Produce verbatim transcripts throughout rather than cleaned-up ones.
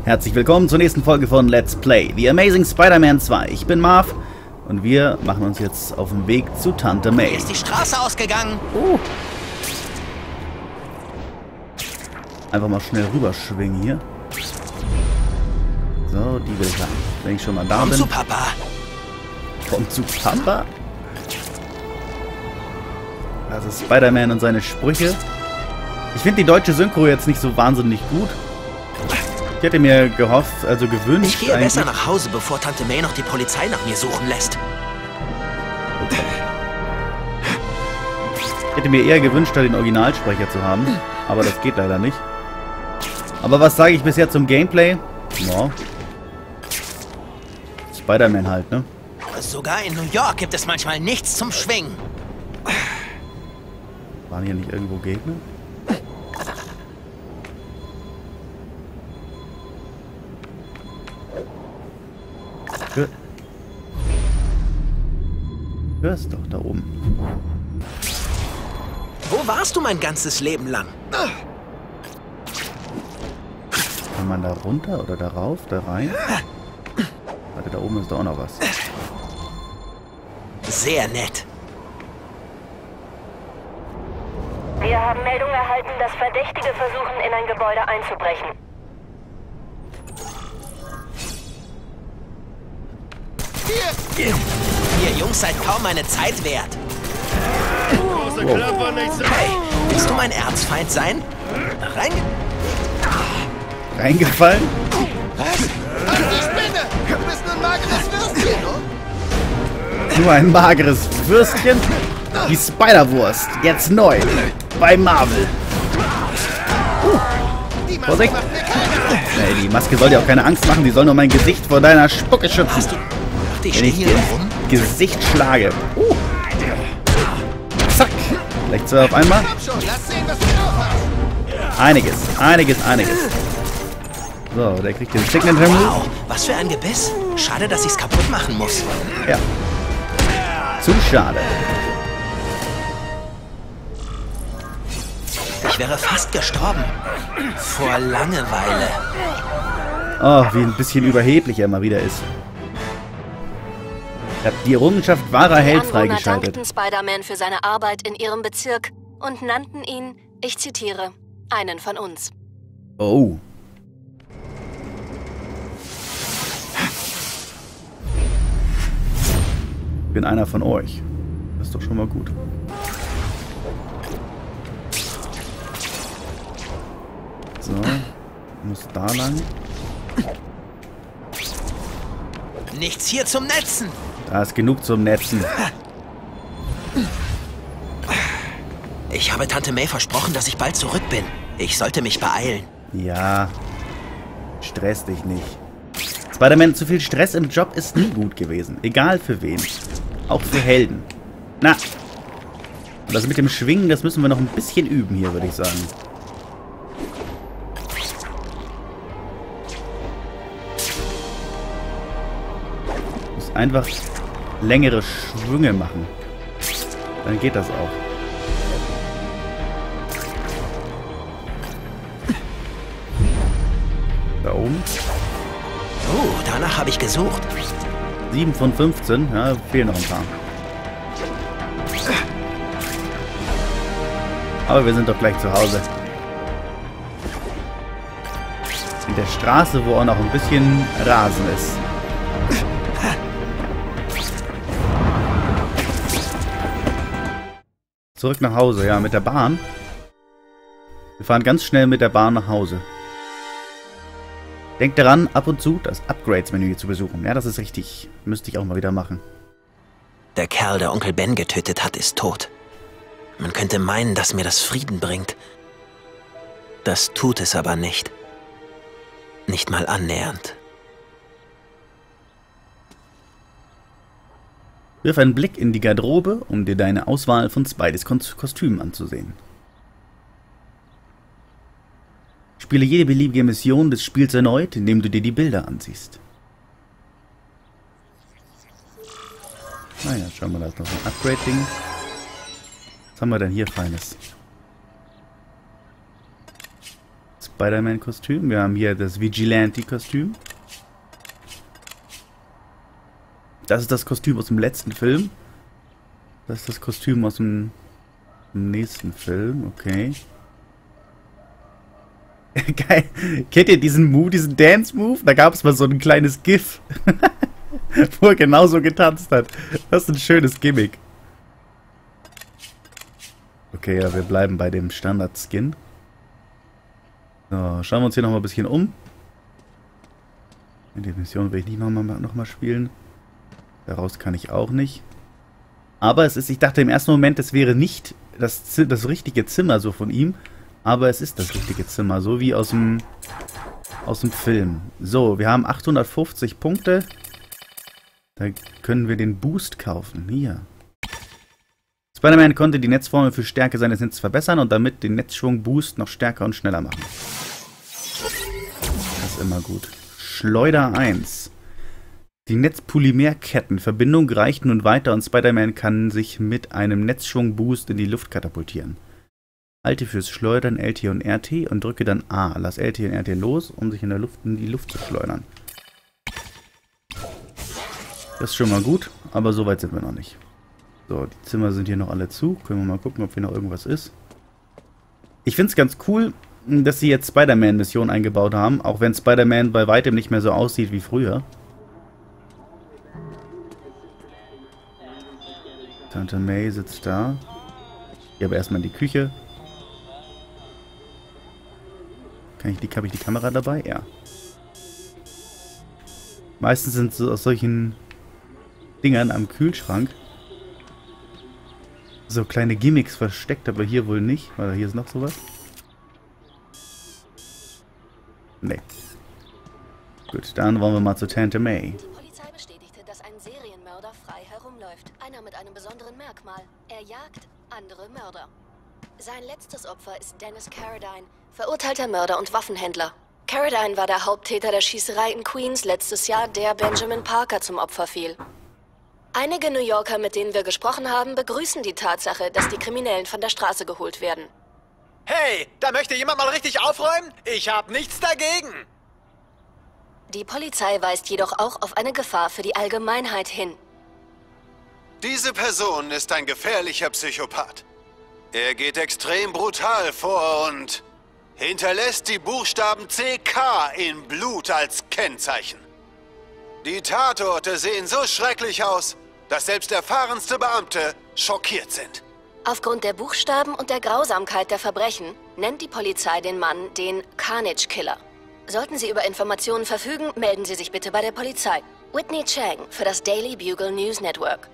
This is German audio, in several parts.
Herzlich willkommen zur nächsten Folge von Let's Play The Amazing Spider-Man zwei. Ich bin Marv und wir machen uns jetzt auf den Weg zu Tante May. Hier ist die Straße ausgegangen. Oh. Einfach mal schnell rüberschwingen hier. So, die will ich haben. Wenn ich schon mal da Komm bin. zu Papa. Komm zu Papa. Das ist Spider-Man und seine Sprüche. Ich finde die deutsche Synchro jetzt nicht so wahnsinnig gut. Ich hätte mir gehofft, also gewünscht. Ich gehe besser nach Hause, bevor Tante May noch die Polizei nach mir suchen lässt. Okay. Ich hätte mir eher gewünscht, da den Originalsprecher zu haben. Aber das geht leider nicht. Aber was sage ich bisher zum Gameplay? Ja. Spider-Man halt, ne? Sogar in New York gibt es manchmal nichts zum Schwingen. Waren hier nicht irgendwo Gegner? Hör, hörst doch da oben. Wo warst du mein ganzes Leben lang? Kann man da runter oder da rauf, da rein? Warte, da oben ist doch auch noch was. Sehr nett. Wir haben Meldung erhalten, dass Verdächtige versuchen, in ein Gebäude einzubrechen. Ihr Jungs seid kaum meine Zeit wert. Wow. Hey, willst du mein Erzfeind sein? Rein... Reingefallen? Was? Ach, die Spinne! Du bist nur ein mageres Würstchen, oder? Nur ein mageres Würstchen? Die Spider-Wurst. Jetzt neu. Bei Marvel. Die Maske Vorsicht. macht mir keine Angst. Nee, die Maske soll dir auch keine Angst machen. Die soll nur mein Gesicht vor deiner Spucke schützen. Hast du... Die Wenn stehen ich hier dir rum? ins Gesicht schlage. Uh. Zack. Gleich zwei auf einmal. Komm schon, lass sehen, was du drauf hast. Einiges. Einiges, einiges. So, der kriegt den Signature Move. Wow, was für ein Gebiss. Schade, dass ich's kaputt machen muss. Ja. Zu schade. Ich wäre fast gestorben. Vor Langeweile. Oh, wie ein bisschen überheblich er mal wieder ist. Ich hab die Errungenschaft wahrer Held Die Anwohner freigeschaltet. dankten Spider-Man für seine Arbeit in ihrem Bezirk und nannten ihn, ich zitiere, einen von uns. Oh. Ich bin einer von euch. Das ist doch schon mal gut. So. Muss da lang. Nichts hier zum Netzen. Da ist genug zum Netzen. Ich habe Tante May versprochen, dass ich bald zurück bin. Ich sollte mich beeilen. Ja. Stress dich nicht. Spider-Man, zu viel Stress im Job ist nie gut gewesen. Egal für wen. Auch für Helden. Na. Und das mit dem Schwingen, das müssen wir noch ein bisschen üben hier, würde ich sagen. Muss einfach längere Schwünge machen. Dann geht das auch. Da oben. Oh, danach habe ich gesucht. sieben von fünfzehn. Ja, fehlen noch ein paar. Aber wir sind doch gleich zu Hause. In der Straße, wo auch noch ein bisschen Rasen ist. Zurück nach Hause, ja, mit der Bahn. Wir fahren ganz schnell mit der Bahn nach Hause. Denkt daran, ab und zu das Upgrades-Menü hier zu besuchen. Ja, das ist richtig. Müsste ich auch mal wieder machen. Der Kerl, der Onkel Ben getötet hat, ist tot. Man könnte meinen, dass mir das Frieden bringt. Das tut es aber nicht. Nicht mal annähernd. Wirf einen Blick in die Garderobe, um dir deine Auswahl von Spideys Kostümen anzusehen. Spiele jede beliebige Mission des Spiels erneut, indem du dir die Bilder ansiehst. Naja, schauen wir, da ist noch ein Upgrade-Ding. Was haben wir denn hier Feines? Spider-Man-Kostüm. Wir haben hier das Vigilante-Kostüm. Das ist das Kostüm aus dem letzten Film. Das ist das Kostüm aus dem nächsten Film. Okay. Geil. Kennt ihr diesen Move, diesen Dance-Move? Da gab es mal so ein kleines GIF, wo er genauso getanzt hat. Das ist ein schönes Gimmick. Okay, ja, wir bleiben bei dem Standard-Skin. So, schauen wir uns hier nochmal ein bisschen um. Die Mission will ich nicht nochmal noch mal spielen. Daraus kann ich auch nicht. Aber es ist, ich dachte im ersten Moment, es wäre nicht das, das richtige Zimmer so von ihm. Aber es ist das richtige Zimmer, so wie aus dem, aus dem Film. So, wir haben achthundertfünfzig Punkte. Da können wir den Boost kaufen. Hier. Spider-Man konnte die Netzformel für Stärke seines Netzes verbessern und damit den Netzschwung-Boost noch stärker und schneller machen. Das ist immer gut. Schleuder eins. Die Netzpolymerkettenverbindung reicht nun weiter und Spider-Man kann sich mit einem Netzschwung-Boost in die Luft katapultieren. Halte fürs Schleudern L T und R T und drücke dann A. Lass L T und R T los, um sich in der Luft in die Luft zu schleudern. Das ist schon mal gut, aber so weit sind wir noch nicht. So, die Zimmer sind hier noch alle zu. Können wir mal gucken, ob hier noch irgendwas ist. Ich finde es ganz cool, dass sie jetzt Spider-Man-Missionen eingebaut haben, auch wenn Spider-Man bei weitem nicht mehr so aussieht wie früher. Tante May sitzt da. Hier aber erstmal in die Küche. Kann ich die, habe ich die Kamera dabei? Ja. Meistens sind so aus solchen Dingern am Kühlschrank so kleine Gimmicks versteckt, aber hier wohl nicht. Weil hier ist noch sowas. Nee. Gut, dann wollen wir mal zu Tante May. Die Polizei bestätigte, dass ein Serienmörder frei herumläuft. Einer mit einem besonderen Merkmal. Er jagt andere Mörder. Sein letztes Opfer ist Dennis Carradine, verurteilter Mörder und Waffenhändler. Carradine war der Haupttäter der Schießerei in Queens letztes Jahr, der Benjamin Parker zum Opfer fiel. Einige New Yorker, mit denen wir gesprochen haben, begrüßen die Tatsache, dass die Kriminellen von der Straße geholt werden. Hey, da möchte jemand mal richtig aufräumen? Ich habe nichts dagegen. Die Polizei weist jedoch auch auf eine Gefahr für die Allgemeinheit hin. Diese Person ist ein gefährlicher Psychopath. Er geht extrem brutal vor und hinterlässt die Buchstaben C K in Blut als Kennzeichen. Die Tatorte sehen so schrecklich aus, dass selbst erfahrenste Beamte schockiert sind. Aufgrund der Buchstaben und der Grausamkeit der Verbrechen nennt die Polizei den Mann den Carnage Killer. Sollten Sie über Informationen verfügen, melden Sie sich bitte bei der Polizei. Whitney Chang für das Daily Bugle News Network.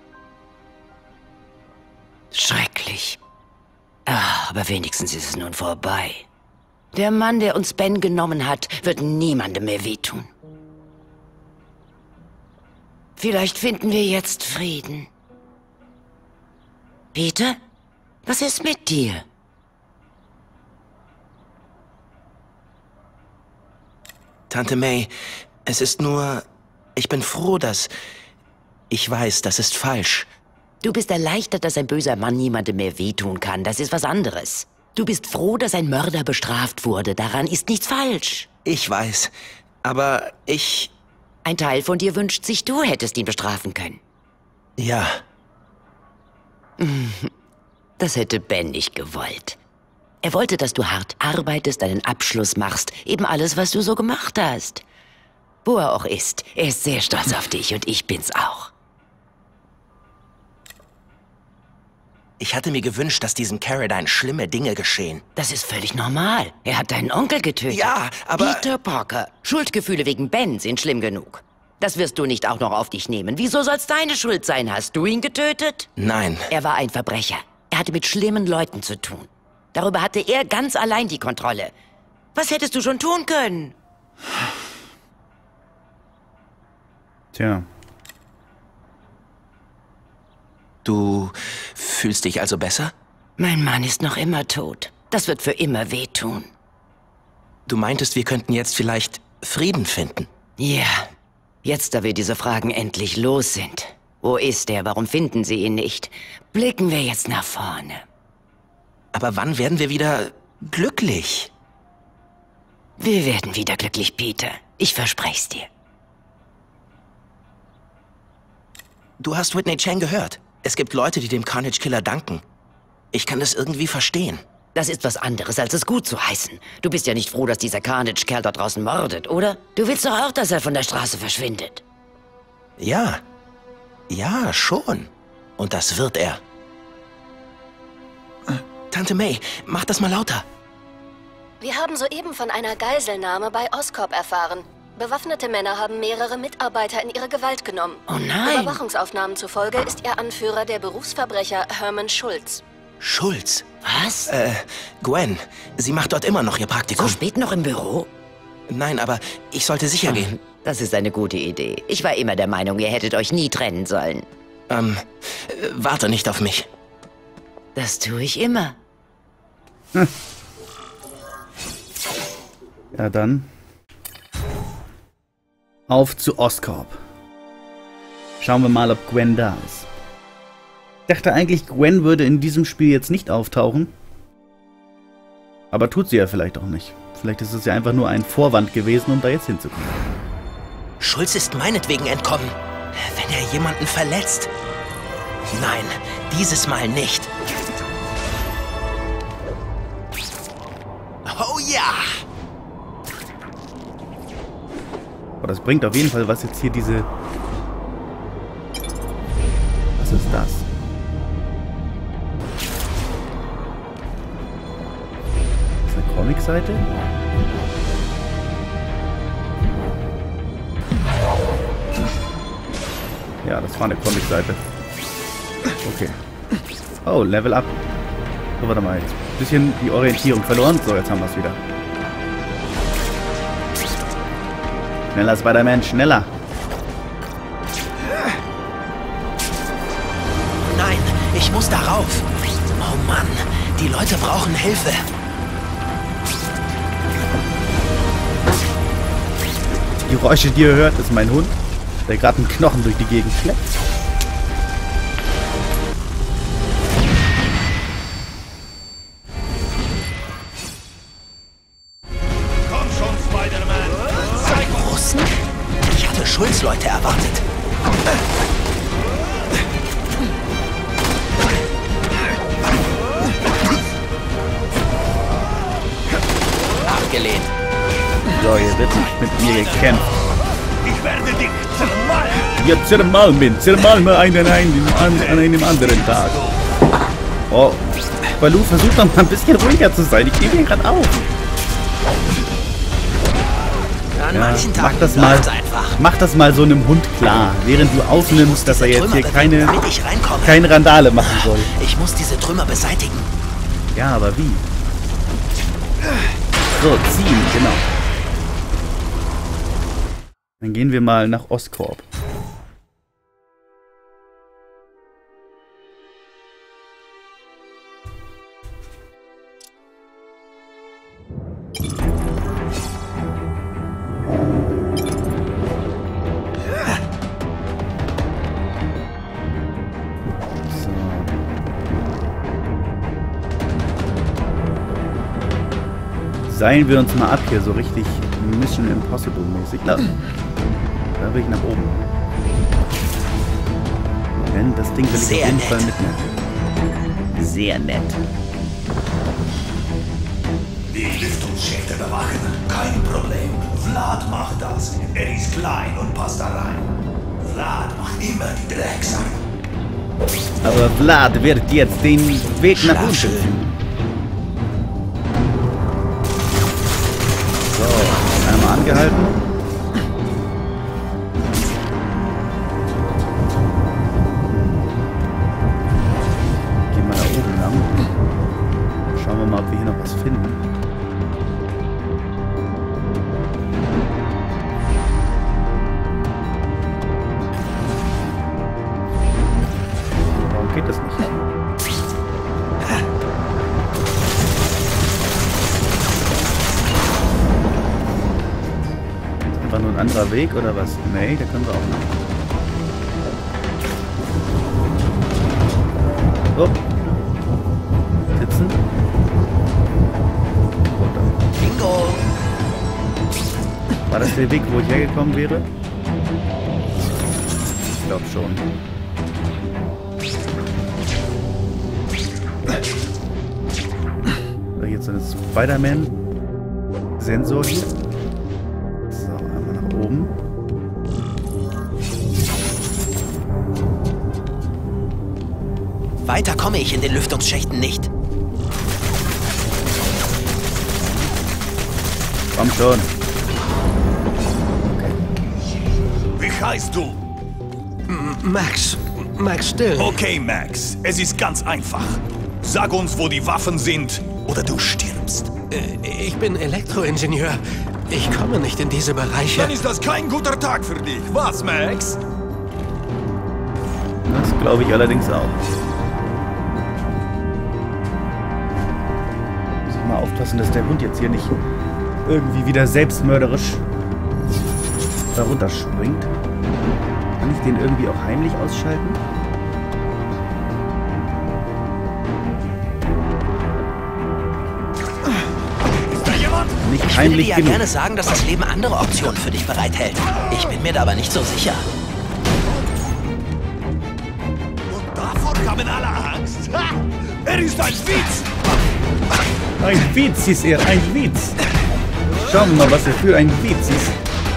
Schrecklich. Ah, aber wenigstens ist es nun vorbei. Der Mann, der uns Ben genommen hat, wird niemandem mehr wehtun. Vielleicht finden wir jetzt Frieden. Peter? Was ist mit dir? Tante May, es ist nur... Ich bin froh, dass... Ich weiß, das ist falsch. Du bist erleichtert, dass ein böser Mann niemandem mehr wehtun kann. Das ist was anderes. Du bist froh, dass ein Mörder bestraft wurde. Daran ist nichts falsch. Ich weiß, aber ich... Ein Teil von dir wünscht sich, du hättest ihn bestrafen können. Ja. Das hätte Ben nicht gewollt. Er wollte, dass du hart arbeitest, einen Abschluss machst. Eben alles, was du so gemacht hast. Wo er auch ist. Er ist sehr stolz auf dich und ich bin's auch. Ich hatte mir gewünscht, dass diesem Carradine schlimme Dinge geschehen. Das ist völlig normal. Er hat deinen Onkel getötet. Ja, aber... Peter Parker. Schuldgefühle wegen Ben sind schlimm genug. Das wirst du nicht auch noch auf dich nehmen. Wieso soll's deine Schuld sein? Hast du ihn getötet? Nein. Er war ein Verbrecher. Er hatte mit schlimmen Leuten zu tun. Darüber hatte er ganz allein die Kontrolle. Was hättest du schon tun können? Tja. Du fühlst dich also besser? Mein Mann ist noch immer tot. Das wird für immer wehtun. Du meintest, wir könnten jetzt vielleicht Frieden finden. Ja, jetzt, da wir diese Fragen endlich los sind. Wo ist er? Warum finden sie ihn nicht? Blicken wir jetzt nach vorne. Aber wann werden wir wieder glücklich? Wir werden wieder glücklich, Peter. Ich verspreche es dir. Du hast Whitney Chang gehört. Es gibt Leute, die dem Carnage Killer danken. Ich kann das irgendwie verstehen. Das ist was anderes, als es gut zu heißen. Du bist ja nicht froh, dass dieser Carnage-Kerl da draußen mordet, oder? Du willst doch auch, dass er von der Straße verschwindet. Ja. Ja, schon. Und das wird er. Tante May, mach das mal lauter. Wir haben soeben von einer Geiselnahme bei Oscorp erfahren. Bewaffnete Männer haben mehrere Mitarbeiter in ihre Gewalt genommen. Oh nein! Überwachungsaufnahmen zufolge ist ihr Anführer der Berufsverbrecher Herman Schulz. Schulz? Was? Äh, Gwen, sie macht dort immer noch ihr So Praktikum. spät noch im Büro? Nein, aber ich sollte sicher gehen. Das ist eine gute Idee. Ich war immer der Meinung, ihr hättet euch nie trennen sollen. Ähm, äh, warte nicht auf mich. Das tue ich immer. Ja, dann. Auf zu Oscorp. Schauen wir mal, ob Gwen da ist. Ich dachte eigentlich, Gwen würde in diesem Spiel jetzt nicht auftauchen. Aber tut sie ja vielleicht auch nicht. Vielleicht ist es ja einfach nur ein Vorwand gewesen, um da jetzt hinzukommen. Schulz ist meinetwegen entkommen. Wenn er jemanden verletzt. Nein, dieses Mal nicht. Oh ja! Aber das bringt auf jeden Fall was jetzt hier diese... Was ist das? Das ist eine Comicseite? Ja, das war eine Comicseite. Okay. Oh, Level Up. So, warte mal jetzt. Ein bisschen die Orientierung verloren. So, jetzt haben wir es wieder. Schneller, Spider-Man, schneller. Nein, ich muss darauf. Oh Mann, die Leute brauchen Hilfe. Die Geräusche, die ihr hört, ist mein Hund, der gerade einen Knochen durch die Gegend schleppt. Komm schon, Spider-Man! Russen? Ich hatte Schulz-Leute erwartet. Abgelehnt. So, hier wird nicht mit mir gekämpft. Ich werde dich zermalmen! Ja, zermalm bin. Zermalm mir einen, einen an, an einem anderen Tag. Oh, Baloo, versuch doch mal ein bisschen ruhiger zu sein. Ich gebe ihn gerade auf. An Ja, manchen mach Tagen das mal. läuft's einfach. Mach das mal so einem Hund klar, während du aufnimmst, dass er jetzt hier Trümmer keine, bewegen, damit ich reinkomme. keine Randale machen soll. Ich muss diese Trümmer beseitigen. Ja, aber wie? So, ziehen, genau. Dann gehen wir mal nach Oscorp. Seilen wir uns mal ab hier, so richtig Mission Impossible mäßig. Da, da will ich nach oben. Denn das Ding will ich Sehr auf jeden nett. Fall mitnehmen. Sehr nett. Die Lüftungsschächte bewachen, kein Problem. Vlad macht das. Er ist klein und passt da rein. Vlad macht immer die Drecksachen. Aber Vlad wird jetzt den Weg nach Schlaf unten schön. finden. So, einmal angehalten. Gehen wir da oben lang. Schauen wir mal, ob wir hier noch was finden. Warum geht das nicht? Einfach nur ein anderer Weg oder was? Nee, da können wir auch noch. So. Sitzen. Runter. Bingo. War das der Weg, wo ich hergekommen wäre? Ich glaube schon. So, jetzt so ein Spider-Man-Sensor hier. So, einmal nach oben. Weiter komme ich in den Lüftungsschächten nicht. Komm schon. Wie heißt du? Max. Max Dillon. Okay, Max. Es ist ganz einfach. Sag uns, wo die Waffen sind, oder du stirbst. Äh, Ich bin Elektroingenieur. Ich komme nicht in diese Bereiche. Dann ist das kein guter Tag für dich. Was, Max? Das glaube ich allerdings auch. Muss ich mal aufpassen, dass der Hund jetzt hier nicht irgendwie wieder selbstmörderisch da runterspringt. Kann ich den irgendwie auch heimlich ausschalten? Ist da jemand? Nicht Ich würde heimlich dir ja genug. gerne sagen, dass das Leben andere Optionen für dich bereithält. Ich bin mir da aber nicht so sicher. Und davor haben alle Angst. Ha! Er ist ein Witz. Ein Witz ist er, ein Witz. Schauen wir mal, was er für ein Witz ist.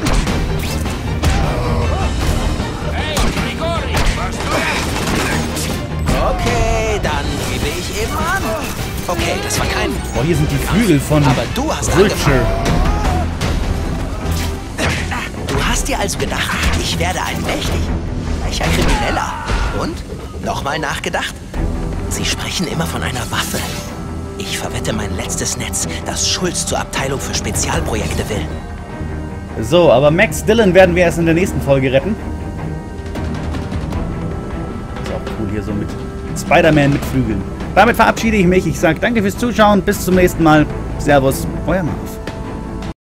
Okay, dann gebe ich eben an. Okay, das war kein... Oh, hier sind die Flügel von Aber du hast Vulture. Du hast dir also gedacht, ich werde ein mächtig, reicher Krimineller. Und? Nochmal nachgedacht? Sie sprechen immer von einer Waffe. Ich verwette mein letztes Netz, das Schulz zur Abteilung für Spezialprojekte will. So, aber Max Dillon werden wir erst in der nächsten Folge retten. Ist auch cool hier so mit Spider-Man mit Flügeln. Damit verabschiede ich mich. Ich sage danke fürs Zuschauen. Bis zum nächsten Mal. Servus, euer Marv.